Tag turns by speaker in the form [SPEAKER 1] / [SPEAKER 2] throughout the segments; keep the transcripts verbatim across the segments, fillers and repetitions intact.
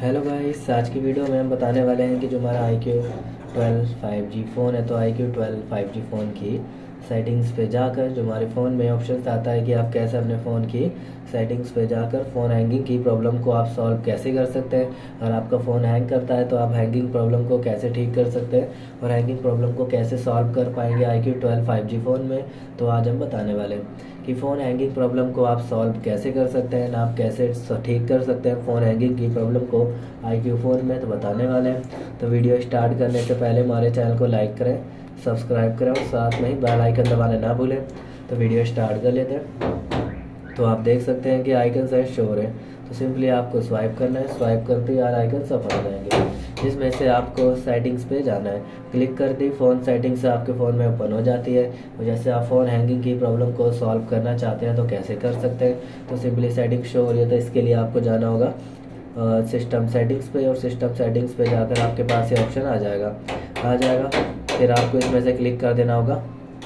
[SPEAKER 1] Hello guys, आज की video में हम बताने वाले हैं कि जो हमारा I Q twelve five G phone है, तो I Q twelve five G phone की सेटिंग्स पे जाकर जो हमारे फ़ोन में ऑप्शन आता है कि आप कैसे अपने फ़ोन की सेटिंग्स पे जाकर फ़ोन हैंगिंग की प्रॉब्लम को आप सॉल्व कैसे कर सकते हैं। अगर आपका फ़ोन हैंग करता है तो आप हैंगिंग प्रॉब्लम को कैसे ठीक कर सकते हैं और हैंगिंग प्रॉब्लम को कैसे सॉल्व कर पाएंगे I Q twelve five G phone में। तो आज हम बताने वाले हैं कि फ़ोन हैंगिंग प्रॉब्लम को आप सॉल्व कैसे कर सकते हैं, ना आप कैसे ठीक कर सकते हैं फ़ोन हैंगिंग की प्रॉब्लम को आई क्यू फ़ोन में, तो बताने वाले हैं। तो वीडियो स्टार्ट करने से पहले हमारे चैनल को लाइक करें, सब्सक्राइब करें और साथ में ही बेल आइकन दबाना ना भूलें। तो वीडियो स्टार्ट कर लेते हैं। तो आप देख सकते हैं कि आइकन साइज शो हो रहे हैं, तो सिंपली आपको स्वाइप करना है। स्वाइप करते ही यार आइकन सफल हो जाएंगे, जिसमें से आपको सेटिंग्स पे जाना है। क्लिक करते ही फ़ोन सेटिंग्स आपके फ़ोन में ओपन हो जाती है। और जैसे आप फ़ोन हैंगिंग की प्रॉब्लम को सॉल्व करना चाहते हैं तो कैसे कर सकते हैं, तो सिंपली सेटिंग शो हो रही है, तो इसके लिए आपको जाना होगा सिस्टम सेटिंग्स पे, और सिस्टम सेटिंग्स पे जाकर आपके पास ये ऑप्शन आ जाएगा आ जाएगा फिर आपको इसमें से क्लिक कर देना होगा।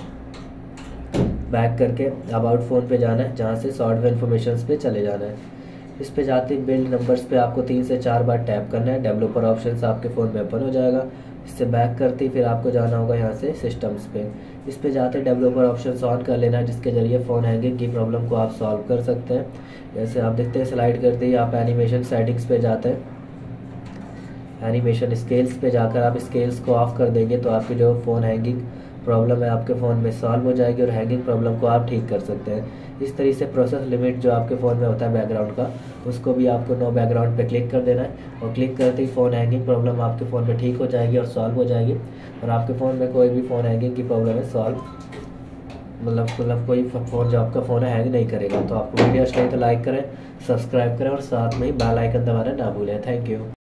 [SPEAKER 1] बैक करके अबाउट फ़ोन पे जाना है, जहाँ से सॉफ्टवेयर इन्फॉर्मेशन पे चले जाना है। इस पे जाते ही बिल्ड नंबर्स पे आपको तीन से चार बार टैप करना है। डेवलपर ऑप्शन आपके फ़ोन में ओपन हो जाएगा। इससे बैक करते ही फिर आपको जाना होगा यहाँ से सिस्टम्स पे। इस पे जाते डेवलपर ऑप्शन ऑन कर लेना है, जिसके जरिए फ़ोन हैंगिंग की प्रॉब्लम को आप सॉल्व कर सकते हैं। जैसे आप देखते हैं, स्लाइड करते ही आप एनिमेशन सेटिंग्स पे जाते हैं। एनिमेशन स्केल्स पे जाकर आप स्केल्स को ऑफ कर देंगे तो आपकी जो फ़ोन हैंगिंग प्रॉब्लम है आपके फ़ोन में सॉल्व हो जाएगी और हैंगिंग प्रॉब्लम को आप ठीक कर सकते हैं। इस तरीके से प्रोसेस लिमिट जो आपके फ़ोन में होता है बैकग्राउंड का, उसको भी आपको नो बैकग्राउंड पे क्लिक कर देना है। और क्लिक करते ही फ़ोन हैंगिंग प्रॉब्लम आपके फ़ोन में ठीक हो जाएगी और सॉल्व हो जाएगी। और आपके फ़ोन में कोई भी फ़ोन हैंगिंग की प्रॉब्लम है सॉल्व मतलब मतलब कोई फ़ोन जो आपका फ़ोन है हैंग नहीं करेगा। तो आपको वीडियो अच्छी लगी तो लाइक करें, सब्सक्राइब करें और साथ में ही बेल आइकन दबाना ना भूलें। Thank you.